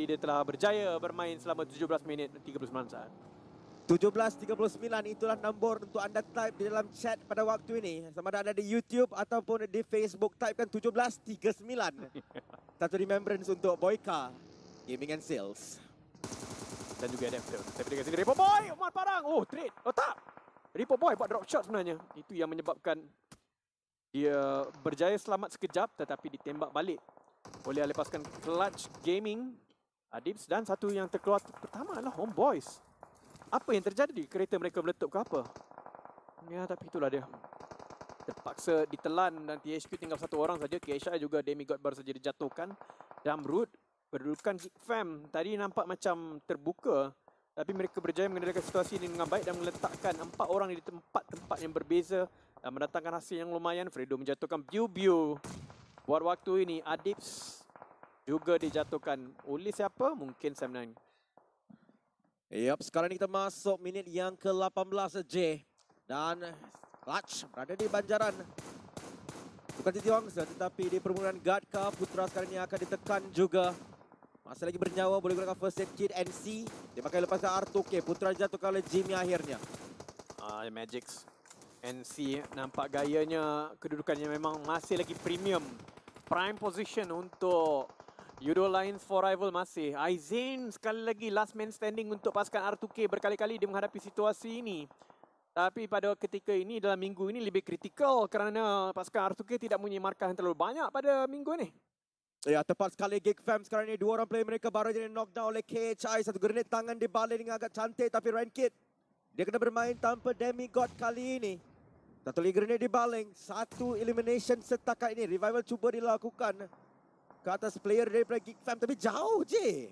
dia telah berjaya bermain selama 17 minit 39 saat. 17.39 itulah nombor untuk anda type di dalam chat pada waktu ini. Sama ada di YouTube ataupun di Facebook, typekan 17.39. Satu remembrance untuk Boyka Gaming and Sales. Dan juga Adapter. Tapi dekat sini Repo Boy, Umar Parang. Oh, trade. Oh tak. Repo Boy buat drop shot sebenarnya. Itu yang menyebabkan dia berjaya selamat sekejap tetapi ditembak balik oleh lepaskan Clutch Gaming, Adips, dan satu yang terkeluar pertama adalah Homeboys. Apa yang terjadi? Kereta mereka meletup ke apa? Ya, tapi itulah dia. Terpaksa ditelan dan THQ tinggal satu orang saja. KSI juga Demigod baru saja dijatuhkan. Damrud berdudukan Geek Fam tadi nampak macam terbuka. Tapi mereka berjaya mengendalikan situasi ini dengan baik dan meletakkan 4 orang di tempat-tempat yang berbeza dan mendatangkan hasil yang lumayan. Fredo menjatuhkan Biu-Biu. Buat waktu ini, Adips juga dijatuhkan oleh siapa? Mungkin Sam9. Yup, sekarang kita masuk minit yang ke-18 J. Dan Clutch berada di banjaran. Bukan Titi Wangsa tetapi di permulaan Gadka. Putra sekarang ini akan ditekan juga. Masih lagi bernyawa, boleh gunakan first aid kit. NC, dia pakai lepaskan R2K. Putra dijatuhkan oleh Jimmy akhirnya. Magix. NC nampak gayanya, kedudukannya memang masih lagi premium. Prime position untuk Yudo Lions for rival masih. Aizen sekali lagi last man standing untuk pasukan R2K. Berkali-kali dia menghadapi situasi ini. Tapi pada ketika ini, dalam minggu ini lebih kritikal kerana pasukan R2K tidak mempunyai markah yang terlalu banyak pada minggu ini. Ya, tepat sekali Geek Fam sekarang ini. 2 orang player mereka baru jadi knockdown oleh KHI. Satu grenade tangan dibalik dengan agak cantik. Tapi Rankit, dia kena bermain tanpa Demigod kali ini. Satu lagi grenade dibaling. Satu elimination setakat ini. Revival cuba dilakukan ke atas player daripada Geek Fam. Tapi jauh je.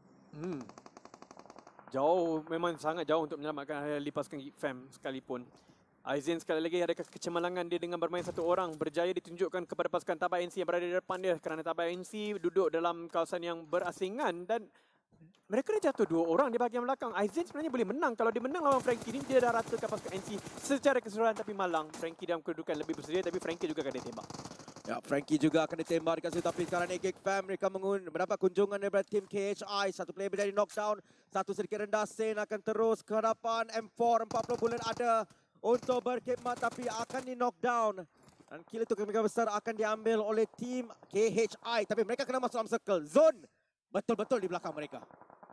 Jauh, memang sangat jauh untuk menyelamatkan lepaskan Geek Fam sekalipun. Aizen sekali lagi ada kecemalangan dia dengan bermain satu orang. Berjaya ditunjukkan kepada pasukan Tabak NC yang berada di depan dia. Kerana Tabak NC duduk dalam kawasan yang berasingan dan mereka dah jatuh 2 orang di bahagian belakang. Aizen sebenarnya boleh menang. Kalau dia menang lawan Frankie ni, dia dah ratakan pasukan NC secara keseluruhan. Tapi malang, Frankie dalam kedudukan lebih bersedia. Tapi Frankie juga akan ditembak. Ya, Frankie juga akan ditembak dekat situ. Tapi sekarang ni Geek Fam mereka mendapat kunjungan daripada tim KHI. Satu player menjadi knockdown. Satu sedikit rendah. Sen akan terus ke hadapan. M4 40 bullet ada untuk berkhidmat tapi akan di knockdown. Dan kill itu kemungkinan besar akan diambil oleh tim KHI. Tapi mereka kena masuk dalam circle. Zone betul-betul di belakang mereka.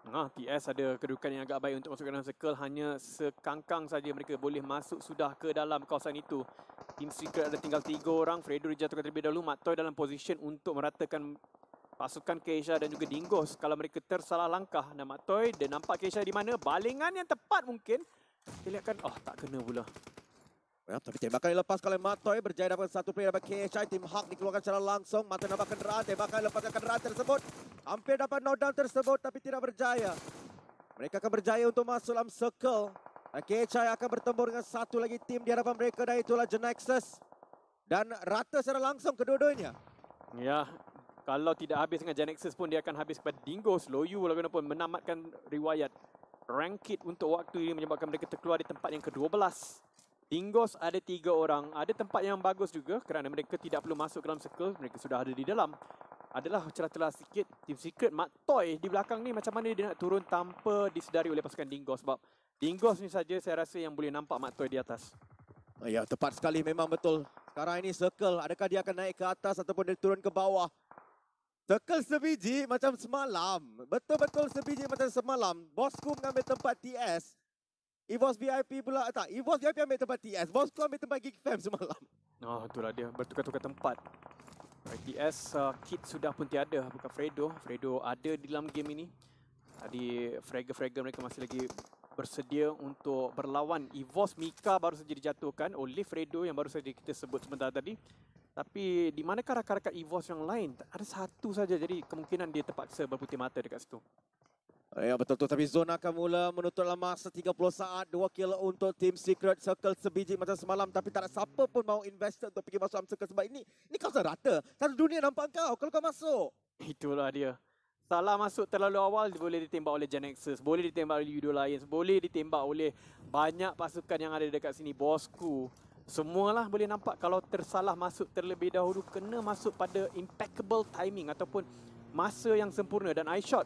TS ada kedudukan yang agak baik untuk masuk ke dalam circle. Hanya sekangkang saja mereka boleh masuk sudah ke dalam kawasan itu. Team Secret ada tinggal 3 orang. Fredo dijatuhkan terlebih dahulu. Matoy dalam position untuk meratakan pasukan Keisha dan juga Dingos. Kalau mereka tersalah langkah. Dan Matoy, dia nampak Keisha di mana. Balingan yang tepat mungkin. Dia lihatkan, tak kena pula. Ya, tapi tembakan dilepaskan oleh Matoy. Berjaya dapat satu player daripada KHI. Tim Hak dikeluarkan secara langsung. Matoy nampak kenderaan. Tembakan lepaskan kenderaan tersebut. Hampir dapat knockdown tersebut tapi tidak berjaya. Mereka akan berjaya untuk masuk dalam circle. Dan KHI akan bertempur dengan satu lagi tim di hadapan mereka. Dan itulah Genexus. Dan rata secara langsung kedua-duanya. Ya, kalau tidak habis dengan Genexus pun dia akan habis kepada Dingos. Loyu walaupun menamatkan riwayat. Rankit untuk waktu ini menyebabkan mereka terkeluar di tempat yang ke-12. Dingos ada 3 orang. Ada tempat yang bagus juga kerana mereka tidak perlu masuk ke dalam circle. Mereka sudah ada di dalam. Adalah celah-celah sikit. Team Secret, Matoy di belakang ni macam mana dia nak turun tanpa disedari oleh pasukan Dingos. Sebab Dingos ni saja saya rasa yang boleh nampak Matoy di atas. Ya, tepat sekali memang betul. Sekarang ini circle. Adakah dia akan naik ke atas ataupun dia turun ke bawah? Circle sebiji macam semalam. Betul-betul sebiji macam semalam. Bosku mengambil tempat TS. EVOS VIP pula. Tak, EVOS VIP ambil tempat TS. Bosku ambil tempat Geek Fam semalam. Itulah dia. Bertukar-tukar tempat. TS kit sudah pun tiada. Bukan Fredo. Fredo ada di dalam game ini. Tadi fragger mereka masih lagi bersedia untuk berlawan. EVOS Mika baru saja dijatuhkan oleh Fredo yang baru saja kita sebut sebentar tadi. Tapi di manakah rakan-rakan EVOS yang lain? Ada satu saja, jadi kemungkinan dia terpaksa berputih mata dekat situ. Ya, betul-betul. Tapi zona akan mula menutup dalam masa 30 saat. 2 kill untuk Team Secret. Circle sebiji macam semalam. Tapi tak ada siapa pun mau invest untuk pergi masuk dalam circle. Sebab ini kawasan rata. Satu dunia nampak kau kalau kau masuk. Itulah dia. Salah masuk terlalu awal, boleh ditembak oleh Genexus. Boleh ditembak oleh Yudo Lions. Boleh ditembak oleh banyak pasukan yang ada dekat sini. Bosku. Semualah boleh nampak kalau tersalah masuk terlebih dahulu. Kena masuk pada impeccable timing ataupun masa yang sempurna. Dan iShot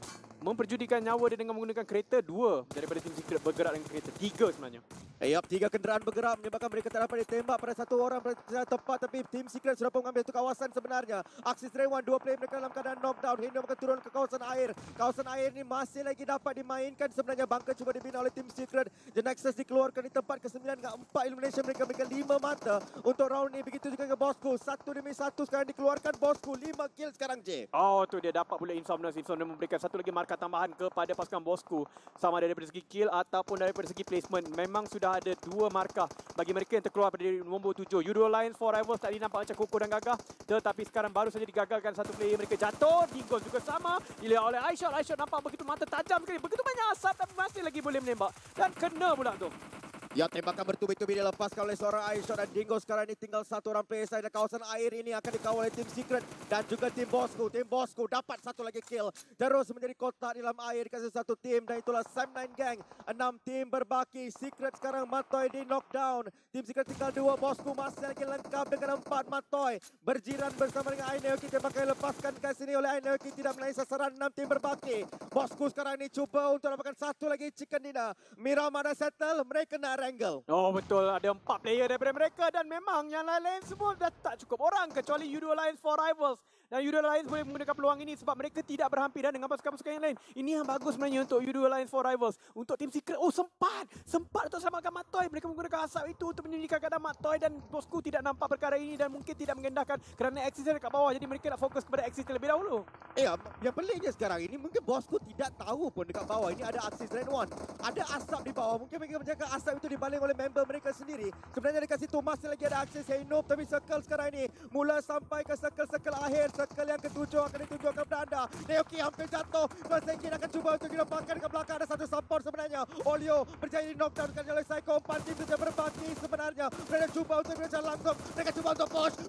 memperjudikan nyawa dia dengan menggunakan kereta. 2 daripada Team Secret bergerak dengan kereta. 3 sebenarnya. Yup, 3 kenderaan bergerak menyebabkan mereka tak dapat ditembak pada satu orang pada tempat, tapi Team Secret sudah pun mengambil satu kawasan sebenarnya. Aksi Rewan, 2 player mereka dalam keadaan knockdown. Hindom akan turun ke kawasan air. Kawasan air ini masih lagi dapat dimainkan sebenarnya. Bunker cuba dibina oleh Team Secret. The Nexus dikeluarkan di tempat ke-9 dengan 4 elimination mereka. Mereka 5 mata untuk round ini. Begitu juga ke Bosku. 1 demi 1 sekarang dikeluarkan Bosku. 5 kill sekarang J. Oh, tu dia dapat pula Insomnus. Insomnus memberikan satu lagi markah tambahan kepada pasukan Bosku. Sama daripada segi kill ataupun daripada segi placement. Memang sudah ada 2 markah bagi mereka yang terkeluar pada nombor 7. Yudo Lions for Rivals tadi nampak macam kokoh dan gagah. Tetapi sekarang baru saja digagalkan satu player mereka jatuh. Digos juga sama. Dilihat oleh iShot. iShot nampak begitu mata tajam sekali. Begitu banyak asap tapi masih lagi boleh menembak. Dan kena pula tu. Ya, tembakan bertubi-tubi dilepaskan oleh seorang iShot dan Dingo. Sekarang ini tinggal satu orang player saja. Kawasan air ini akan dikawal oleh Team Secret dan juga Team Bosku. Team Bosku dapat satu lagi kill. Terus menjadi kotak di dalam air kasih satu tim dan itulah Sam9 Gang. 6 tim berbaki. Secret sekarang Matoy di knockdown. Team Secret tinggal 2. Bosku masih lagi lengkap dengan 4 Matoy. Berjiran bersama dengan Aineoki. Tembakan lepaskan ke sini oleh Aineoki. Tidak menaik sasaran. 6 tim berbaki. Bosku sekarang ini cuba untuk dapatkan satu lagi chicken dinner. Miramar settle. Mereka nak angle. Oh betul, ada 4 player daripada mereka dan memang yang lain-lain semua dah tak cukup orang kecuali Yudo Alliance for Rivals. Dan Yudo Alliance boleh menggunakan peluang ini sebab mereka tidak berhampiran dengan pasukan-pasukan yang lain. Ini yang bagus sebenarnya untuk Yudo Alliance for Rivals. Untuk Team Secret, oh sempat untuk selamatkan Matoy. Mereka menggunakan asap itu untuk menyembunyikan keadaan Matoy dan Bosku tidak nampak perkara ini dan mungkin tidak mengendahkan kerana Axis dekat bawah. Jadi mereka nak fokus kepada Axis terlebih dahulu. Ya, yang peliknya sekarang ini mungkin Bosku tidak tahu pun dekat bawah ini ada Axis Red One. Ada asap di bawah. Mungkin mereka menjaga asap itu dibaling oleh member mereka sendiri. Sebenarnya dekat situ masih lagi ada Axis Heinop, tapi circle sekarang ini mula sampai ke circle akhir. Circle yang ketujuh akan ditunjukkan kepada anda. Neoki hampir jatuh. Masengkin akan cuba untuk didapatkan ke belakang. Ada satu support sebenarnya. Olio berjaya di knockdown oleh Psycho. 4 tim sudah berbagi sebenarnya. Mereka cuba untuk berjalan langsung. Mereka cuba untuk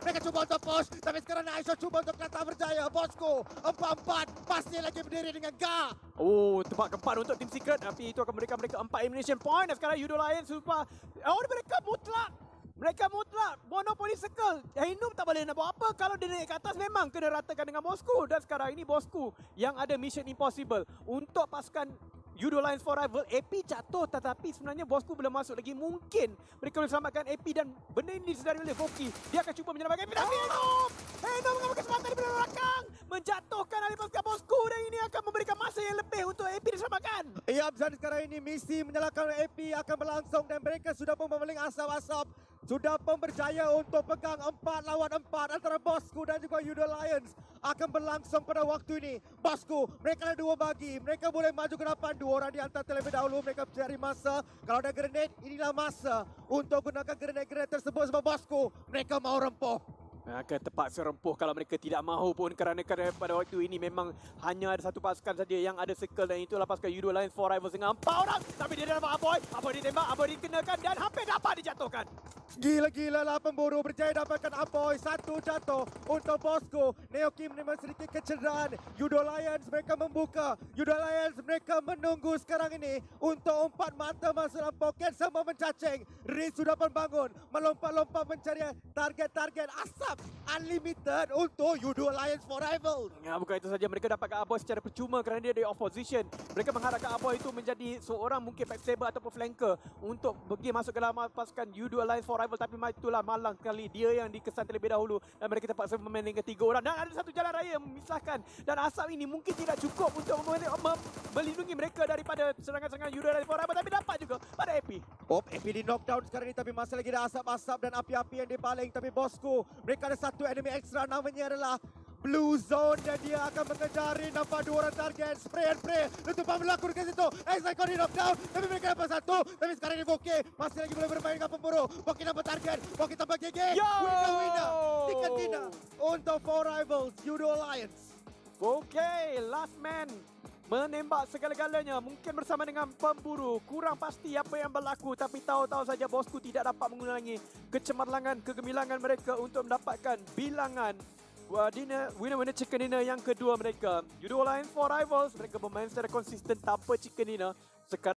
push. Tapi sekarang Aisha cuba untuk kata berjaya. Bosku 4-4 masih lagi berdiri dengan Ga. Oh, tempat keempat untuk Team Secret. Tapi itu akan memberikan mereka 4 elimination point. Dan sekarang Yudo Lions lupa. Oh, mereka mutlak. Monopoli circle. Heinum tak boleh nak buat apa. Kalau dia naik ke atas memang kena ratakan dengan Bosku. Dan sekarang ini Bosku yang ada mission impossible. Untuk pasukan Yudo Lions for Rival, AP jatuh tetapi sebenarnya Bosku belum masuk lagi. Mungkin mereka boleh selamatkan AP dan benda ini disedari oleh Voki. Dia akan cuba menyelamatkan AP tapi Heinum mengambil kesempatan di belakang. Menjatuhkan ahli pasukan Bosku dan ini akan memberikan masa yang lebih untuk AP diselamatkan. Ya, dan sekarang ini misi menyalakan AP akan berlangsung dan mereka sudah pun memeling asap-asap. Sudah pun berjaya untuk pegang 4 lawan 4 antara Bosku dan juga Yudo Lions. Akan berlangsung pada waktu ini. Bosku, mereka ada 2 bagi. Mereka boleh maju ke depan. 2 orang di antara terlebih dahulu. Mereka cari masa. Kalau ada grenade, inilah masa untuk gunakan grenade-grenade tersebut sebab Bosku, mereka mau rempuh. Akan terpaksa rempuh kalau mereka tidak mahu pun kerana pada waktu ini memang hanya ada satu pasukan saja yang ada circle dan itulah pasukan Yudo Lions for Rivals dengan 4 orang. Tapi dia dah dapat Aboy ditembak, Aboy dikenakan dan hampir dapat dijatuhkan. Gila-gila lah pemburu berjaya dapatkan Aboy. 1 jatuh untuk Bosku. Neoki menerima sedikit kecederaan. Yudo Lions mereka membuka. Yudo Lions mereka menunggu sekarang ini untuk 4 mata masuk dalam poket semua mencacing. Riz sudah pun bangun. Melompat-lompat mencari target-target asap unlimited untuk Yudo Lions for Rivals. Ya, bukan itu saja, mereka dapatkan Aboy secara percuma kerana dia dari opposition. Mereka mengharapkan Aboy itu menjadi seorang mungkin backstabber ataupun flanker untuk pergi masuk ke dalam pasukan Yudo Alliance for Rivals, tapi itulah malang sekali dia yang dikesan terlebih dahulu dan mereka terpaksa memainkan 3 orang dan ada satu jalan raya yang memisahkan dan asap ini mungkin tidak cukup untuk melindungi mereka daripada serangan-serangan Yudo Alliance for Rivals, tapi dapat juga pada AP. AP di knockdown sekarang ini tapi masih lagi ada asap-asap dan api-api yang dipaling, tapi Bosku mereka ada satu enemy ekstra namanya adalah Blue Zone dan dia akan mengejari, nampak 2 orang target, spray and pray, letupan berlaku dekat situ, Exicon di knockdown, tapi mereka dapat 1, tapi sekarang ini Voki masih lagi boleh bermain dengan pemburu, Voki dapat target, Voki tambah GG, winner, tiket Dina untuk For Rivals, Yudo Alliance. Okey, last man menembak segala-galanya, mungkin bersama dengan pemburu. Kurang pasti apa yang berlaku, tapi tahu-tahu saja Bosku tidak dapat mengulangi kecemerlangan, kegemilangan mereka untuk mendapatkan bilangan winner chicken dinner yang kedua mereka. Yudo Alliance for Rivals, mereka bermain secara konsisten tanpa chicken dinner. Sekarang